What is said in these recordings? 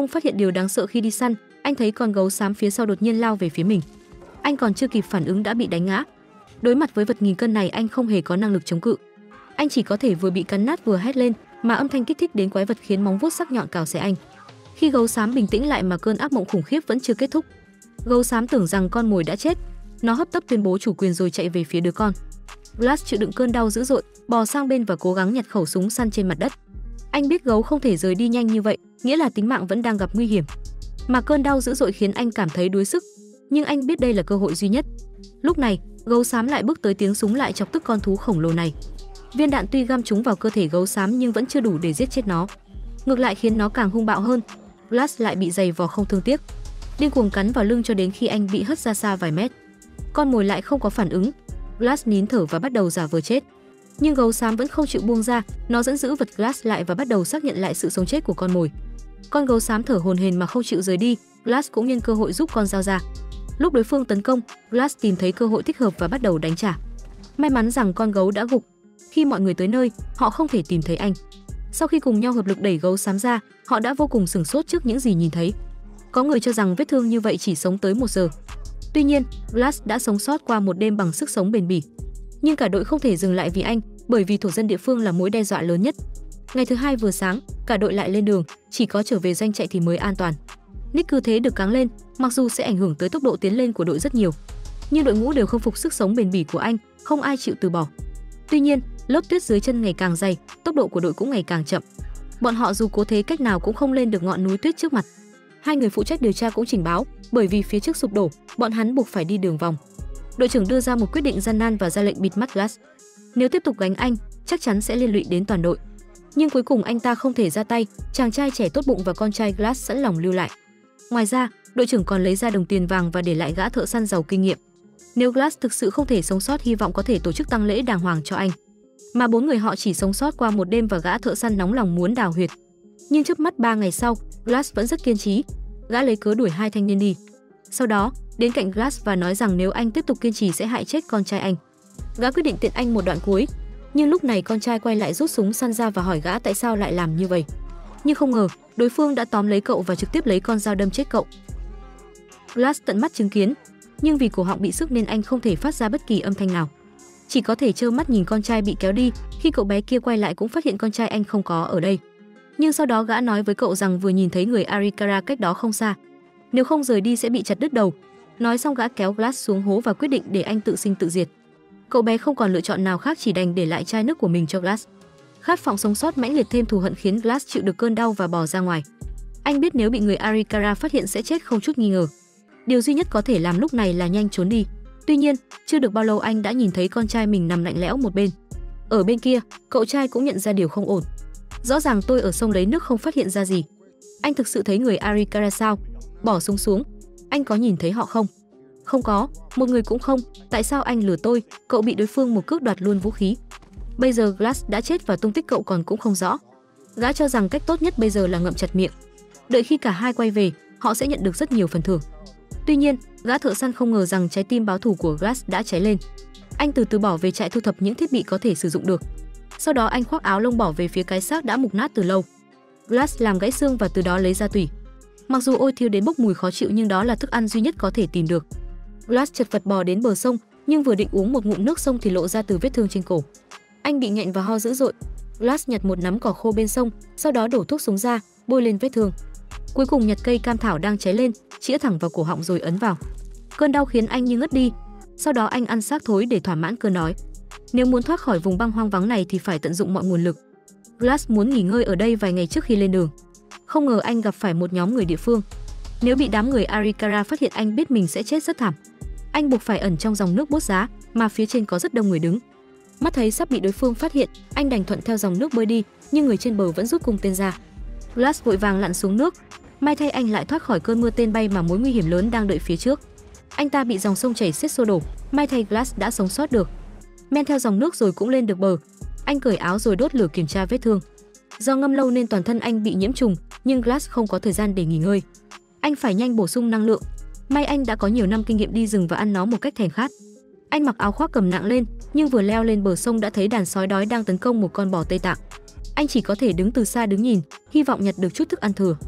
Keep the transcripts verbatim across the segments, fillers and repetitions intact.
Ông phát hiện điều đáng sợ khi đi săn, anh thấy con gấu xám phía sau đột nhiên lao về phía mình. Anh còn chưa kịp phản ứng đã bị đánh ngã. Đối mặt với vật nghìn cân này, anh không hề có năng lực chống cự. Anh chỉ có thể vừa bị cắn nát vừa hét lên, mà âm thanh kích thích đến quái vật khiến móng vuốt sắc nhọn cào xé anh. Khi gấu xám bình tĩnh lại mà cơn ác mộng khủng khiếp vẫn chưa kết thúc. Gấu xám tưởng rằng con mồi đã chết, nó hấp tấp tuyên bố chủ quyền rồi chạy về phía đứa con. Glass chịu đựng cơn đau dữ dội, bò sang bên và cố gắng nhặt khẩu súng săn trên mặt đất. Anh biết gấu không thể rời đi nhanh như vậy, nghĩa là tính mạng vẫn đang gặp nguy hiểm. Mà cơn đau dữ dội khiến anh cảm thấy đuối sức, nhưng anh biết đây là cơ hội duy nhất. Lúc này, gấu xám lại bước tới, tiếng súng lại chọc tức con thú khổng lồ này. Viên đạn tuy găm trúng vào cơ thể gấu xám nhưng vẫn chưa đủ để giết chết nó, ngược lại khiến nó càng hung bạo hơn. Glass lại bị giày vò không thương tiếc, điên cuồng cắn vào lưng cho đến khi anh bị hất ra xa vài mét. Con mồi lại không có phản ứng. Glass nín thở và bắt đầu giả vờ chết. Nhưng gấu xám vẫn không chịu buông ra, nó dẫn giữ vật Glass lại và bắt đầu xác nhận lại sự sống chết của con mồi. Con gấu xám thở hổn hển mà không chịu rời đi, Glass cũng nhân cơ hội giúp con dao ra. Lúc đối phương tấn công, Glass tìm thấy cơ hội thích hợp và bắt đầu đánh trả. May mắn rằng con gấu đã gục. Khi mọi người tới nơi, họ không thể tìm thấy anh. Sau khi cùng nhau hợp lực đẩy gấu xám ra, họ đã vô cùng sửng sốt trước những gì nhìn thấy. Có người cho rằng vết thương như vậy chỉ sống tới một giờ. Tuy nhiên, Glass đã sống sót qua một đêm bằng sức sống bền bỉ. Nhưng cả đội không thể dừng lại vì anh, bởi vì thổ dân địa phương là mối đe dọa lớn nhất. Ngày thứ hai vừa sáng, cả đội lại lên đường, chỉ có trở về doanh trại thì mới an toàn. Nick cứ thế được cáng lên, mặc dù sẽ ảnh hưởng tới tốc độ tiến lên của đội rất nhiều, nhưng đội ngũ đều không phục sức sống bền bỉ của anh, không ai chịu từ bỏ. Tuy nhiên, lớp tuyết dưới chân ngày càng dày, tốc độ của đội cũng ngày càng chậm. Bọn họ dù cố thế cách nào cũng không lên được ngọn núi tuyết trước mặt. Hai người phụ trách điều tra cũng trình báo, bởi vì phía trước sụp đổ, bọn hắn buộc phải đi đường vòng. Đội trưởng đưa ra một quyết định gian nan và ra lệnh bịt mắt Glass. Nếu tiếp tục gánh anh, chắc chắn sẽ liên lụy đến toàn đội. Nhưng cuối cùng anh ta không thể ra tay, chàng trai trẻ tốt bụng và con trai Glass sẵn lòng lưu lại. Ngoài ra, đội trưởng còn lấy ra đồng tiền vàng và để lại gã thợ săn giàu kinh nghiệm. Nếu Glass thực sự không thể sống sót, hy vọng có thể tổ chức tang lễ đàng hoàng cho anh. Mà bốn người họ chỉ sống sót qua một đêm và gã thợ săn nóng lòng muốn đào huyệt. Nhưng chớp mắt ba ngày sau, Glass vẫn rất kiên trì. Gã lấy cớ đuổi hai thanh niên đi. Sau đó, đến cạnh Glass và nói rằng nếu anh tiếp tục kiên trì sẽ hại chết con trai anh. Gã quyết định tiện anh một đoạn cuối. Nhưng lúc này con trai quay lại rút súng săn ra và hỏi gã tại sao lại làm như vậy. Nhưng không ngờ, đối phương đã tóm lấy cậu và trực tiếp lấy con dao đâm chết cậu. Glass tận mắt chứng kiến, nhưng vì cổ họng bị sức nên anh không thể phát ra bất kỳ âm thanh nào. Chỉ có thể trơ mắt nhìn con trai bị kéo đi. Khi cậu bé kia quay lại cũng phát hiện con trai anh không có ở đây. Nhưng sau đó gã nói với cậu rằng vừa nhìn thấy người Arikara cách đó không xa, nếu không rời đi sẽ bị chặt đứt đầu. Nói xong gã kéo Glass xuống hố và quyết định để anh tự sinh tự diệt. Cậu bé không còn lựa chọn nào khác, chỉ đành để lại chai nước của mình cho Glass. Khát vọng sống sót mãnh liệt thêm thù hận khiến Glass chịu được cơn đau và bò ra ngoài. Anh biết nếu bị người Arikara phát hiện sẽ chết không chút nghi ngờ. Điều duy nhất có thể làm lúc này là nhanh trốn đi. Tuy nhiên, chưa được bao lâu anh đã nhìn thấy con trai mình nằm lạnh lẽo một bên. Ở bên kia, cậu trai cũng nhận ra điều không ổn. Rõ ràng tôi ở sông lấy nước không phát hiện ra gì. Anh thực sự thấy người Arikara sao? Bỏ súng xuống. Anh có nhìn thấy họ không? Không có, một người cũng không. Tại sao anh lừa tôi? Cậu bị đối phương một cước đoạt luôn vũ khí. Bây giờ Glass đã chết và tung tích cậu còn cũng không rõ. Gã cho rằng cách tốt nhất bây giờ là ngậm chặt miệng. Đợi khi cả hai quay về, họ sẽ nhận được rất nhiều phần thưởng. Tuy nhiên, gã thợ săn không ngờ rằng trái tim báo thù của Glass đã cháy lên. Anh từ từ bỏ về trại thu thập những thiết bị có thể sử dụng được. Sau đó anh khoác áo lông bỏ về phía cái xác đã mục nát từ lâu. Glass làm gãy xương và từ đó lấy ra tủy. Mặc dù ôi thiêu đến bốc mùi khó chịu nhưng đó là thức ăn duy nhất có thể tìm được. Glass chật vật bò đến bờ sông, nhưng vừa định uống một ngụm nước sông thì lộ ra từ vết thương trên cổ. Anh bị nghẹn và ho dữ dội. Glass nhặt một nắm cỏ khô bên sông, sau đó đổ thuốc xuống da, bôi lên vết thương. Cuối cùng nhặt cây cam thảo đang cháy lên, chĩa thẳng vào cổ họng rồi ấn vào. Cơn đau khiến anh như ngất đi. Sau đó anh ăn xác thối để thỏa mãn cơn đói. Nếu muốn thoát khỏi vùng băng hoang vắng này thì phải tận dụng mọi nguồn lực. Glass muốn nghỉ ngơi ở đây vài ngày trước khi lên đường. Không ngờ anh gặp phải một nhóm người địa phương. Nếu bị đám người Arikara phát hiện anh biết mình sẽ chết rất thảm. Anh buộc phải ẩn trong dòng nước bốt giá mà phía trên có rất đông người đứng. Mắt thấy sắp bị đối phương phát hiện, anh đành thuận theo dòng nước bơi đi, nhưng người trên bờ vẫn rút cung tên ra. Glass vội vàng lặn xuống nước. May thay anh lại thoát khỏi cơn mưa tên bay mà mối nguy hiểm lớn đang đợi phía trước. Anh ta bị dòng sông chảy xiết xô đổ, may thay Glass đã sống sót được. Men theo dòng nước rồi cũng lên được bờ. Anh cởi áo rồi đốt lửa kiểm tra vết thương. Do ngâm lâu nên toàn thân anh bị nhiễm trùng, nhưng Glass không có thời gian để nghỉ ngơi. Anh phải nhanh bổ sung năng lượng. May anh đã có nhiều năm kinh nghiệm đi rừng và ăn nó một cách thèm khát. Anh mặc áo khoác cầm nặng lên, nhưng vừa leo lên bờ sông đã thấy đàn sói đói đang tấn công một con bò Tây Tạng. Anh chỉ có thể đứng từ xa đứng nhìn, hy vọng nhặt được chút thức ăn thừa.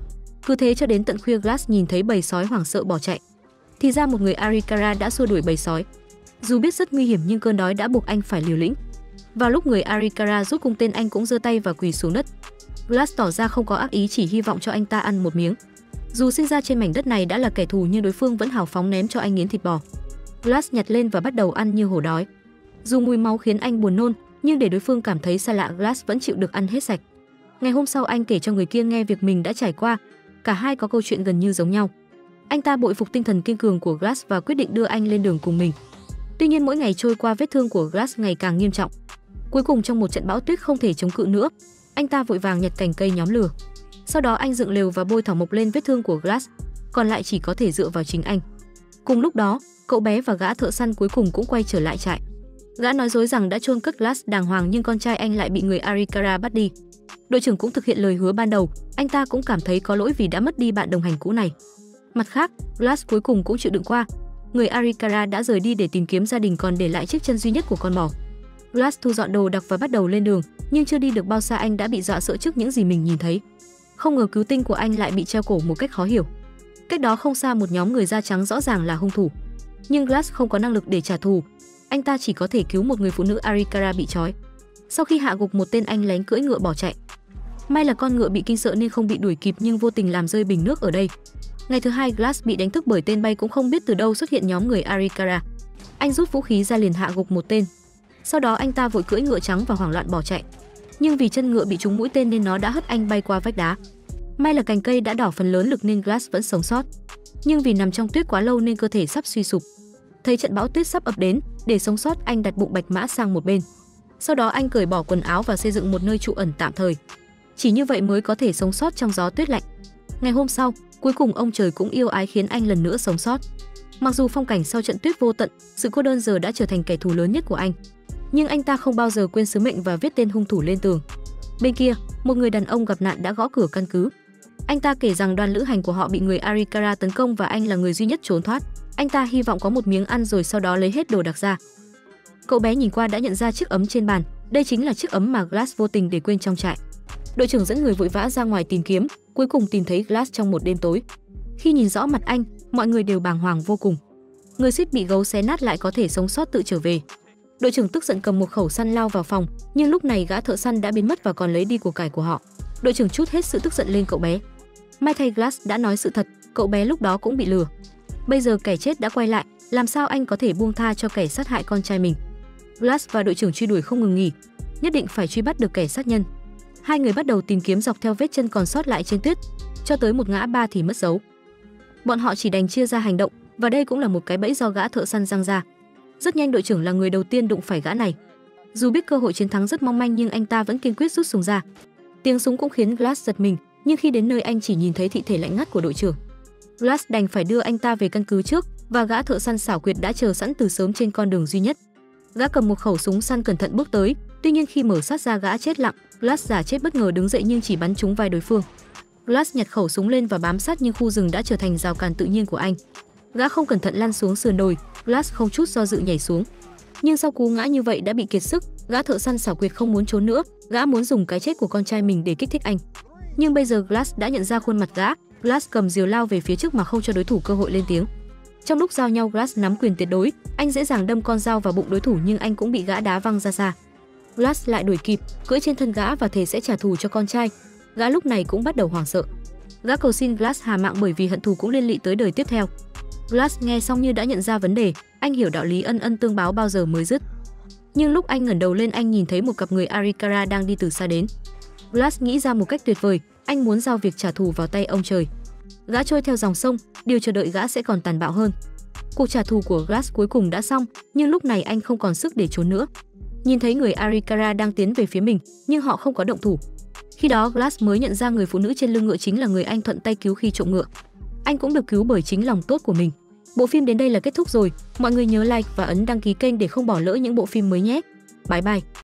Cứ thế cho đến tận khuya, Glass nhìn thấy bầy sói hoảng sợ bỏ chạy. Thì ra một người Arikara đã xua đuổi bầy sói. Dù biết rất nguy hiểm nhưng cơn đói đã buộc anh phải liều lĩnh. Vào lúc người Arikara rút cung tên, anh cũng giơ tay và quỳ xuống đất. Glass tỏ ra không có ác ý, chỉ hy vọng cho anh ta ăn một miếng. Dù sinh ra trên mảnh đất này đã là kẻ thù nhưng đối phương vẫn hào phóng ném cho anh miếng thịt bò. Glass nhặt lên và bắt đầu ăn như hổ đói. Dù mùi máu khiến anh buồn nôn, nhưng để đối phương cảm thấy xa lạ, Glass vẫn chịu được ăn hết sạch. Ngày hôm sau, anh kể cho người kia nghe việc mình đã trải qua. Cả hai có câu chuyện gần như giống nhau. Anh ta bội phục tinh thần kiên cường của Glass và quyết định đưa anh lên đường cùng mình. Tuy nhiên mỗi ngày trôi qua, vết thương của Glass ngày càng nghiêm trọng. Cuối cùng trong một trận bão tuyết không thể chống cự nữa, anh ta vội vàng nhặt cành cây nhóm lửa. Sau đó anh dựng lều và bôi thảo mộc lên vết thương của Glass, còn lại chỉ có thể dựa vào chính anh. Cùng lúc đó, cậu bé và gã thợ săn cuối cùng cũng quay trở lại trại. Gã nói dối rằng đã chôn cất Glass đàng hoàng nhưng con trai anh lại bị người Arikara bắt đi. Đội trưởng cũng thực hiện lời hứa ban đầu, anh ta cũng cảm thấy có lỗi vì đã mất đi bạn đồng hành cũ này. Mặt khác, Glass cuối cùng cũng chịu đựng qua. Người Arikara đã rời đi để tìm kiếm gia đình, còn để lại chiếc chân duy nhất của con bò. Glass thu dọn đồ đạc và bắt đầu lên đường, nhưng chưa đi được bao xa anh đã bị dọa sợ trước những gì mình nhìn thấy. Không ngờ cứu tinh của anh lại bị treo cổ một cách khó hiểu. Cách đó không xa, một nhóm người da trắng rõ ràng là hung thủ. Nhưng Glass không có năng lực để trả thù. Anh ta chỉ có thể cứu một người phụ nữ Arikara bị trói. Sau khi hạ gục một tên, anh lén cưỡi ngựa bỏ chạy. May là con ngựa bị kinh sợ nên không bị đuổi kịp, nhưng vô tình làm rơi bình nước ở đây. Ngày thứ hai, Glass bị đánh thức bởi tên bay cũng không biết từ đâu xuất hiện nhóm người Arikara. Anh rút vũ khí ra liền hạ gục một tên. Sau đó anh ta vội cưỡi ngựa trắng và hoảng loạn bỏ chạy. Nhưng vì chân ngựa bị trúng mũi tên nên nó đã hất anh bay qua vách đá. May là cành cây đã đỏ phần lớn lực nên Glass vẫn sống sót. Nhưng vì nằm trong tuyết quá lâu nên cơ thể sắp suy sụp. Thấy trận bão tuyết sắp ập đến, để sống sót anh đặt bụng bạch mã sang một bên. Sau đó anh cởi bỏ quần áo và xây dựng một nơi trú ẩn tạm thời. Chỉ như vậy mới có thể sống sót trong gió tuyết lạnh. Ngày hôm sau, cuối cùng ông trời cũng yêu ái khiến anh lần nữa sống sót. Mặc dù phong cảnh sau trận tuyết vô tận, sự cô đơn giờ đã trở thành kẻ thù lớn nhất của anh. Nhưng anh ta không bao giờ quên sứ mệnh và viết tên hung thủ lên tường. Bên kia, một người đàn ông gặp nạn đã gõ cửa căn cứ. Anh ta kể rằng đoàn lữ hành của họ bị người Arikara tấn công và anh là người duy nhất trốn thoát. Anh ta hy vọng có một miếng ăn rồi sau đó lấy hết đồ đạc ra. Cậu bé nhìn qua đã nhận ra chiếc ấm trên bàn. Đây chính là chiếc ấm mà Glass vô tình để quên trong trại. Đội trưởng dẫn người vội vã ra ngoài tìm kiếm, cuối cùng tìm thấy Glass trong một đêm tối. Khi nhìn rõ mặt anh, mọi người đều bàng hoàng vô cùng. Người suýt bị gấu xé nát lại có thể sống sót tự trở về. Đội trưởng tức giận cầm một khẩu săn lao vào phòng, nhưng lúc này gã thợ săn đã biến mất và còn lấy đi của cải của họ. Đội trưởng trút hết sự tức giận lên cậu bé. May thay Glass đã nói sự thật, cậu bé lúc đó cũng bị lừa. Bây giờ kẻ chết đã quay lại, làm sao anh có thể buông tha cho kẻ sát hại con trai mình? Glass và đội trưởng truy đuổi không ngừng nghỉ, nhất định phải truy bắt được kẻ sát nhân. Hai người bắt đầu tìm kiếm dọc theo vết chân còn sót lại trên tuyết, cho tới một ngã ba thì mất dấu. Bọn họ chỉ đành chia ra hành động, và đây cũng là một cái bẫy do gã thợ săn giăng ra. Rất nhanh đội trưởng là người đầu tiên đụng phải gã này. Dù biết cơ hội chiến thắng rất mong manh nhưng anh ta vẫn kiên quyết rút súng ra. Tiếng súng cũng khiến Glass giật mình, nhưng khi đến nơi anh chỉ nhìn thấy thi thể lạnh ngắt của đội trưởng. Glass đành phải đưa anh ta về căn cứ trước, và gã thợ săn xảo quyệt đã chờ sẵn từ sớm trên con đường duy nhất. Gã cầm một khẩu súng săn cẩn thận bước tới, tuy nhiên khi mở sát ra gã chết lặng. Glass giả chết bất ngờ đứng dậy nhưng chỉ bắn trúng vai đối phương. Glass nhặt khẩu súng lên và bám sát nhưng khu rừng đã trở thành rào cản tự nhiên của anh. Gã không cẩn thận lăn xuống sườn đồi, Glass không chút do dự nhảy xuống. Nhưng sau cú ngã như vậy đã bị kiệt sức, gã thợ săn xảo quyệt không muốn trốn nữa, gã muốn dùng cái chết của con trai mình để kích thích anh. Nhưng bây giờ Glass đã nhận ra khuôn mặt gã, Glass cầm rìu lao về phía trước mà không cho đối thủ cơ hội lên tiếng. Trong lúc giao nhau, Glass nắm quyền tuyệt đối, anh dễ dàng đâm con dao vào bụng đối thủ nhưng anh cũng bị gã đá văng ra xa. Glass lại đuổi kịp, cưỡi trên thân gã và thề sẽ trả thù cho con trai. Gã lúc này cũng bắt đầu hoảng sợ. Gã cầu xin Glass tha mạng bởi vì hận thù cũng liên lụy tới đời tiếp theo. Glass nghe xong như đã nhận ra vấn đề, anh hiểu đạo lý ân ân tương báo bao giờ mới dứt. Nhưng lúc anh ngẩng đầu lên, anh nhìn thấy một cặp người Arikara đang đi từ xa đến. Glass nghĩ ra một cách tuyệt vời, anh muốn giao việc trả thù vào tay ông trời. Gã trôi theo dòng sông, điều chờ đợi gã sẽ còn tàn bạo hơn. Cuộc trả thù của Glass cuối cùng đã xong, nhưng lúc này anh không còn sức để trốn nữa. Nhìn thấy người Arikara đang tiến về phía mình, nhưng họ không có động thủ. Khi đó Glass mới nhận ra người phụ nữ trên lưng ngựa chính là người anh thuận tay cứu khi trộm ngựa. Anh cũng được cứu bởi chính lòng tốt của mình. Bộ phim đến đây là kết thúc rồi, mọi người nhớ like và ấn đăng ký kênh để không bỏ lỡ những bộ phim mới nhé. Bye bye.